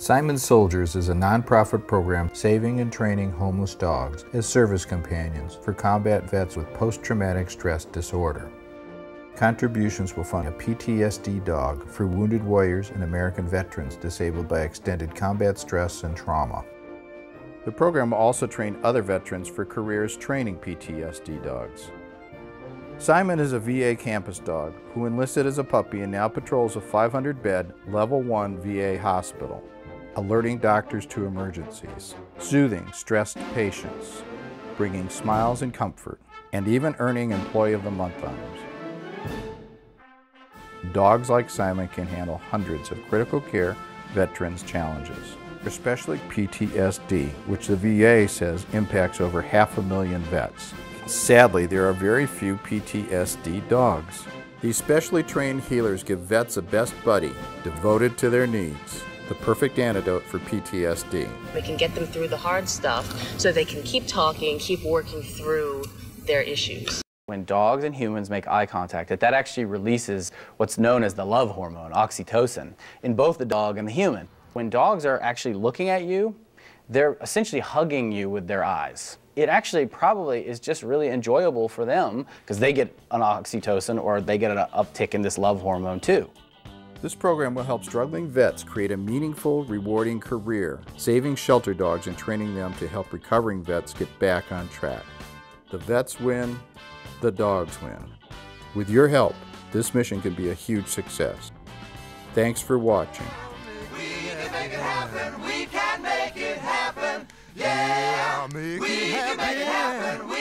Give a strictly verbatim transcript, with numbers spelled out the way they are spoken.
Simon Soldiers is a nonprofit program saving and training homeless dogs as service companions for combat vets with post-traumatic stress disorder. Contributions will fund a P T S D dog for wounded warriors and American veterans disabled by extended combat stress and trauma. The program will also train other veterans for careers training P T S D dogs. Simon is a V A campus dog who enlisted as a puppy and now patrols a five hundred bed, level one V A hospital, alerting doctors to emergencies, soothing stressed patients, bringing smiles and comfort, and even earning Employee of the Month honors. Dogs like Simon can handle hundreds of critical care veterans' challenges, especially P T S D, which the V A says impacts over half a million vets. Sadly, there are very few P T S D dogs. These specially trained healers give vets a best buddy, devoted to their needs, the perfect antidote for P T S D. We can get them through the hard stuff so they can keep talking, keep working through their issues. When dogs and humans make eye contact, that, that actually releases what's known as the love hormone, oxytocin, in both the dog and the human. When dogs are actually looking at you, they're essentially hugging you with their eyes. It actually probably is just really enjoyable for them because they get an oxytocin or they get an uptick in this love hormone too. This program will help struggling vets create a meaningful, rewarding career, saving shelter dogs and training them to help recovering vets get back on track. The vets win, the dogs win. With your help, this mission can be a huge success. Thanks for watching. We can make it happen. We can make it happen. Yeah, we can make it happen.